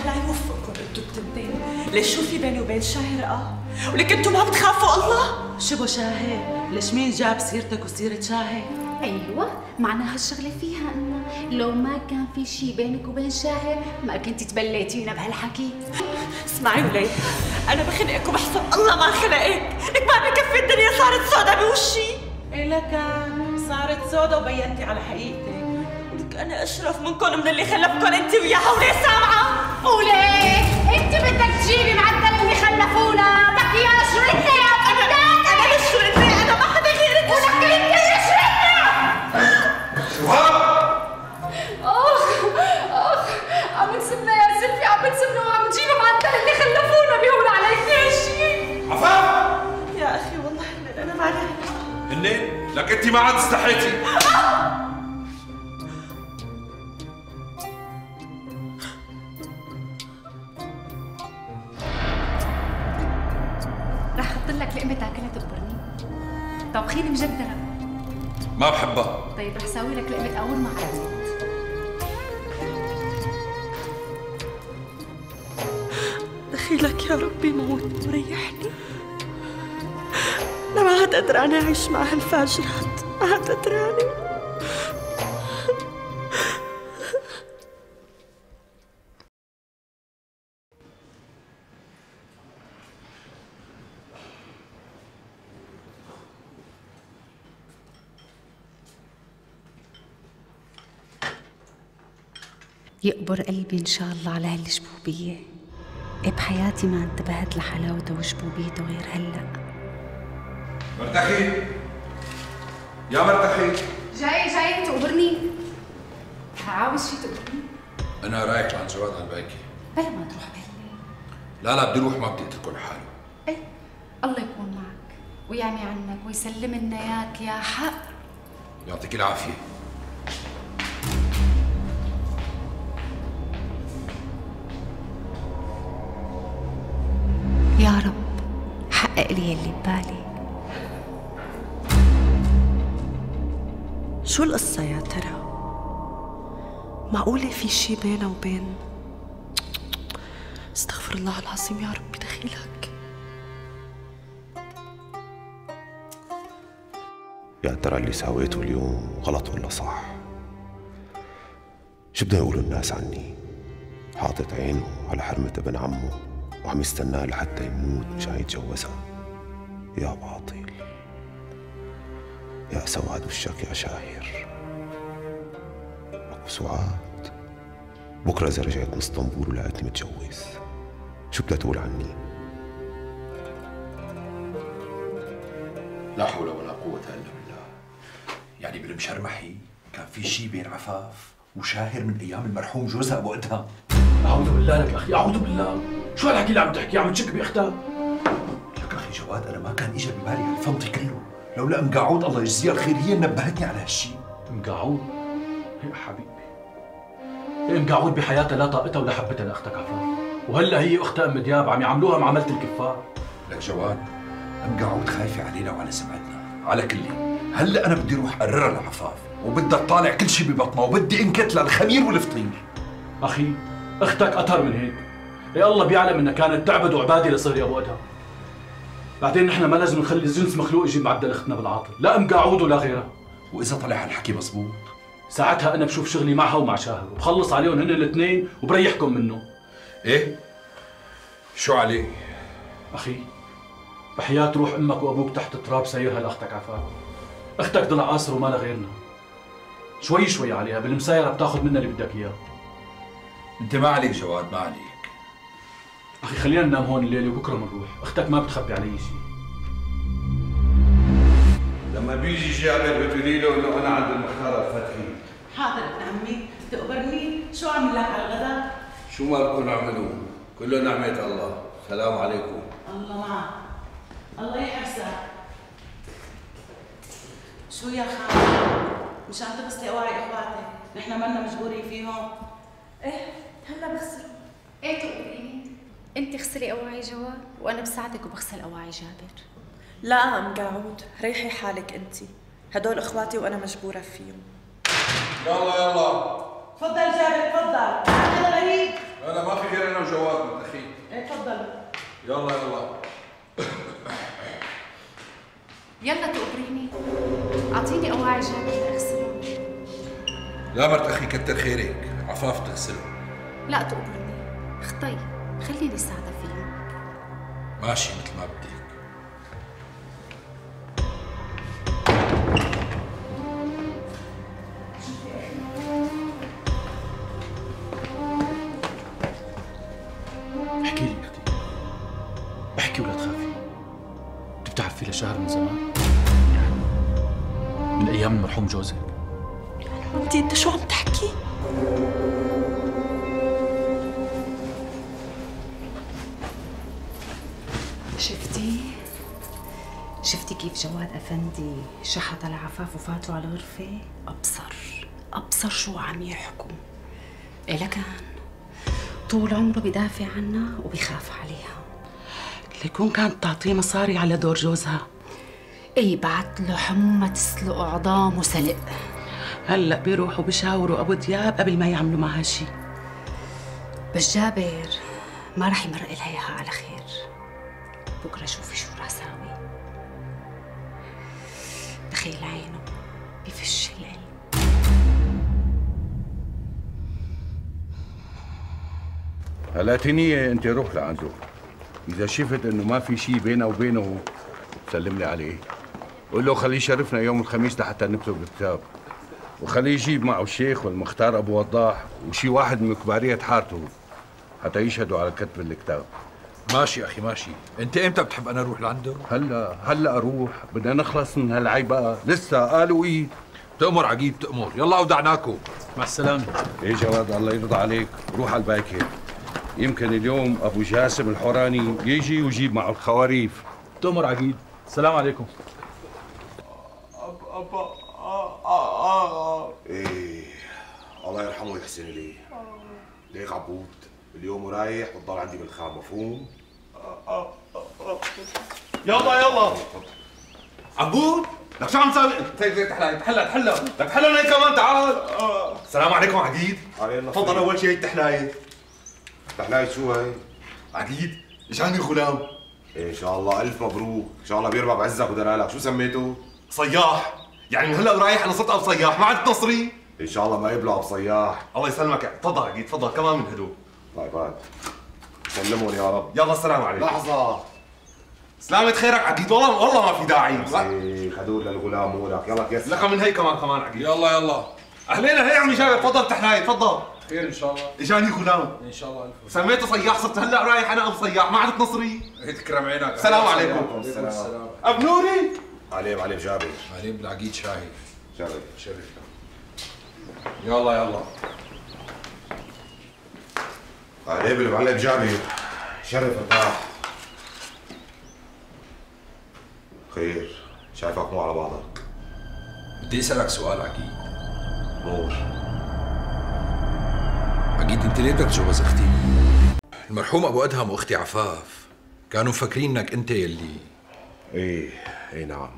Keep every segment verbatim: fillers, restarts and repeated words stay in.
الله يوفقكم انتوا التنتين. ليش شو في بيني وبين شاهر اه؟ ولك انتوا ما بتخافوا الله؟ شبو شاهر؟ ليش مين جاب سيرتك وسيرة شاهر؟ ايوه معناها هالشغله فيها انه لو ما كان في شيء بينك وبين شاهر ما كنت تبليتينا بهالحكي. اسمعي ولي، انا بخنقك وبحسب الله ما خلقك، لك ما بكفي الدنيا صارت سودا بوشي. إيه لكان صارت سودا وبينتي على حقيقتك. لك انا اشرف منكم من اللي خلفكم انت وياها وليه سامعه؟ وليه؟ انت بدك تجيبي معدل اللي خلفونا، بدك ايانا شرطنا يا بنتك. انا مش شرطني، انا ما حدا غيرك ولك انت اللي شرطنا. شوهان اخ اخ عم تسمنا يا سلفي، عم تسمنا وعم تجيبوا معدل اللي خلفونا، بيهون عليك هالشيء. عفاف يا اخي والله هن انا ما عليك. هنين لك انت ما عاد استحيتي. رح احط لك لقمه تاكلها تقبرني. طبخيني مجدره. ما بحبها. طيب رح سوي لك لقمه قور مع رزق. دخيلك يا ربي موت وريحني. أنا ما عاد قدرانة أعيش مع هالفاجرات، ما عاد قدرانة. يقبر قلبي إن شاء الله على هالجبوبية. بحياتي ما انتبهت لحلاوته وجبوبيته غير هلأ. مرتخي يا مرتخي، جاي جاي تقبرني. عاوز شي تقبرني؟ أنا رايح عند جواد على الباكي. بلا ما تروح بهالليل. لا لا بدي روح، ما بدي أتركه لحاله. إيه الله يكون معك ويعمي عنك ويسلم لنا إياك يا حق. يعطيك العافية. يا رب حقق لي اللي ببالي. شو القصة يا ترى؟ معقولة في شي بينه وبين؟ استغفر الله العظيم يا ربي دخيلك. يا ترى اللي سويته اليوم غلط ولا صح؟ شو بده يقولوا الناس عني؟ حاطط عينه على حرمة ابن عمه وعم يستناه لحتى يموت مشان يتجوزها. يا باطل، يا سواد وشك يا شاهر. أبو سعاد بكره إذا رجعت من اسطنبول ولقيتني متجوز شو بدها تقول عني؟ لا حول ولا قوة إلا بالله. يعني بالمشرمحي كان في شيء بين عفاف وشاهر من أيام المرحوم جوزها أبو إدهم. أعوذ بالله لك أخي، أعوذ بالله. شو هالحكي اللي عم تحكي؟ عم تشك بأختها؟ لك أخي جواد، أنا ما كان إجا ببالي هالفضي كله، لولا أم قاعود الله يجزيها الخير هي نبهتني على هالشيء. أم قاعود؟ يا حبيبي، أم قاعود بحياتها لا طاقتها ولا حبتها لأختك عفاف، وهلا هي أختها أم دياب عم يعاملوها معاملة الكفار. لك جواد، أم قاعود خايفة علينا وعلى سمعتنا، على كلي، هلا أنا بدي أروح أقررها لعفاف، وبدها تطالع كل شيء ببطنها، وبدي انكت للخمير والفطير. أخي، أختك أطهر من هيك. يا الله بيعلم إنها كانت تعبد وعبادة لصهر أبو أدهم. بعدين نحن ما لازم نخلي جنس مخلوق يجيب معدل أختنا بالعاطل، لا أم قاعود ولا غيرها. وإذا طلع هالحكي مزبوط؟ ساعتها أنا بشوف شغلي معها ومع شاهر، وبخلص عليهم هن الاثنين وبريحكم منه. إيه؟ شو عليه؟ أخي، بحياة روح أمك وأبوك تحت التراب سيرها لأختك عفاف. أختك ضل قاصر وما لها غيرنا. شوي شوي عليها، بالمسايرة بتاخذ منا اللي بدك إياه. أنت ما عليك جواد، ما عليك. أخي خلينا ننام هون الليلة وبكرة بنروح، أختك ما بتخبي علي شيء. لما بيجي جابر بتقولي له إنه أنا عند المختار الفتحي. حاضر ابن عمي، تقبرني شو عمل لك على الغداء؟ شو ما بكون عملوا، كله نعمة الله. السلام عليكم. الله معك، الله يحرسك. شو يا خالد؟ مشان تغسلي أواعي إخواتك، نحن مالنا مجبورين فيهم. إيه هلا بغسل. إيه تقوليني؟ أنت اغسلي أواعي جواد وأنا بساعدك وبغسل أواعي جابر. لا أم قاعود، ريحي حالك أنتِ، هدول إخواتي وأنا مجبورة فيهم. يلا يلا. تفضل جابر تفضل، هذا غريب. لا ما في غير انا وجواد بنت اخي. ايه تفضل. يلا يلا. يلا تقبريني، اعطيني اواعي جابر لاغسلهم. لا مرت اخي كتر خيرك، عفاف تغسلهم. لا تقبرني، اخطي خليني ساعدة فيهم. ماشي مثل ما بدك. احكي لي اختي، احكي ولا تخافي. انت بتعرفي لشهر من زمان، من ايام المرحوم جوزك. انت انت شو عم تحكي؟ شفتي؟ شفتي كيف جواد افندي شحط على عفاف وفاتوا على الغرفه؟ ابصر ابصر شو عم يحكوا. إيه لكن طول عمره بدافع عنها وبيخاف عليها. ليكون كانت تعطيه مصاري على دور جوزها. اي بعت له حمومة تسلق عظام وسلق. هلا بيروحوا بيشاوروا ابو دياب قبل ما يعملوا معها شيء. بس جابر ما رح يمرق لها اياها على خير. بكره شوفي شو رح ساوي. دخيل عينه بفش القلب. هلا تنية انت روح لعنده، اذا شفت انه ما في شيء بينه وبينه سلم لي عليه، قول له خليه يشرفنا يوم الخميس لحتى نكتب الكتاب، وخليه يجيب معه الشيخ والمختار ابو وضاح وشي واحد من كبارية حارته حتى يشهدوا على كتب الكتاب. ماشي اخي ماشي. انت امتى بتحب انا اروح لعنده؟ هلا هلا اروح، بدنا نخلص من هالعيبة، لسه قالوا ايه. تأمر عقيد تأمر. يلا ودعناكم. مع السلامة. ايه جواد الله يرضى عليك، روح على الباكر. يمكن اليوم ابو جاسم الحوراني يجي ويجيب معه الخواريف. تؤمر عقيد. السلام عليكم. ايه الله يرحمه ويحسن اليه. ليك عبود اليوم ورايح بتضل عندي بالخام، مفهوم؟ يلا يلا عبود لك شو عم تسوي؟ تحلى تحلى تحلى لك تحلى هي كمان تعال. السلام عليكم عقيد. تفضل اول شيء التحلايه. تحلاية شو هي؟ عقيد اجاني غلام. إيه ان شاء الله الف مبروك، ان شاء الله بيربع بعزك ودلالك. شو سميته؟ صياح. يعني من هلا ورايح انا صرت ابو صياح، ما عدت نصري. ان شاء الله ما يبلع بصياح. الله يسلمك. تفضل عقيد تفضل كمان من هدوء. طيب هات سلمهم يا رب. يلا السلام عليكم. لحظة سلامة خيرك عقيد، والله والله ما في داعي. ايه خذول للغلام ولك. يلا كيس لك من هي كمان كمان عقيد. يلا يلا. اهلين هي عمي جابر. تفضل تحلايه تفضل. خير ان شاء الله. اجاني غلام. ان شاء الله الف. سميته صياح، صرت هلا رايح انا ابو صياح، ما عدت نصري. تكرم عينك. السلام عليكم. السلام. ابو نوري. عليم عليم جابر. عليم بالعقيد شاهي. شرف شرف. يلا يلا. عليم المعلم جابر. شرف ارتاح. خير، شايفك مو على بعضك. بدي اسالك سؤال عقيد. نور. عقيد انت ليه بدك تتجوز اختي؟ المرحوم ابو ادهم واختي عفاف كانوا مفكرين انك انت يلي. ايه ايه نعم.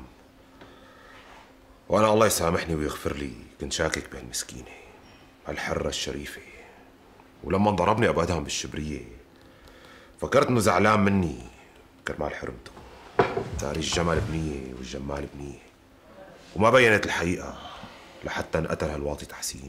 وانا الله يسامحني ويغفر لي كنت شاكك بهالمسكينه هالحره الشريفه، ولما ضربني ابو ادهم بالشبريه فكرت انه زعلان مني كرمال حرمته. تاري الجمل بنيه والجمال بنيه، وما بينت الحقيقه لحتى انقتل هالواطي تحسين.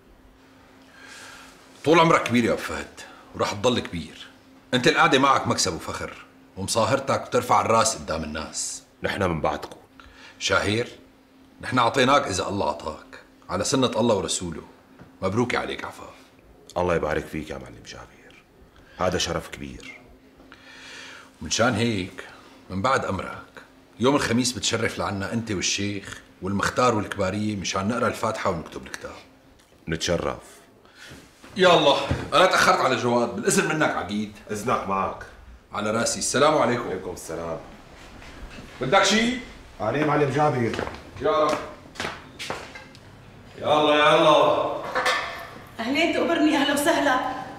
طول عمرك كبير يا ابو فهد وراح تضل كبير. انت القعده معك مكسب وفخر ومصاهرتك بترفع الراس قدام الناس. نحن من بعدكم شاهير، نحن اعطيناك اذا الله اعطاك على سنه الله ورسوله. مبروك عليك عفاف. الله يبارك فيك يا معلم جابر، هذا شرف كبير. ومنشان هيك من بعد امرك يوم الخميس بتشرف لعنا انت والشيخ والمختار والكباريه مشان نقرا الفاتحه ونكتب الكتاب. نتشرف. يلا انا تاخرت على جواد، بالاذن منك عقيد. اذنك معك. على راسي. السلام عليكم. وعليكم السلام. بدك شيء؟ عليه معلم جابر. يا رب. يلا يلا. اهلين تقبرني. اهلا وسهلا.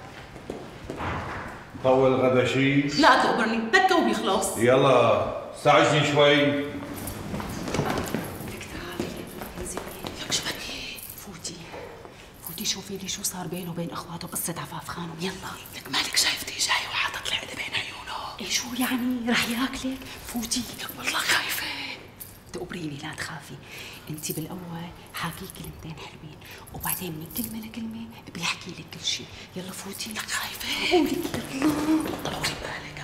طول غدا شيء؟ لا تقبرني بكى وبيخلص. يلا استعجلي شوي. لك تعالي انزلي. لك شو بدك؟ فوتي فوتي شوفي لي لي شو صار بينه وبين اخواته بقصه عفاف خانم. يلا لك مالك شايفتي جاي وحاطط العقد بين عيونه؟ ايه شو يعني رح ياكلك؟ فوتي. والله خايفه. تقبريني لا تخافي، انت بالاول حاكي كلمتين حلوين وبعدين من كلمه لكلمه بيحكي لك كل شيء. يلا فوتي. لك خايفه. قولي يلا. طلعوا لي بالك.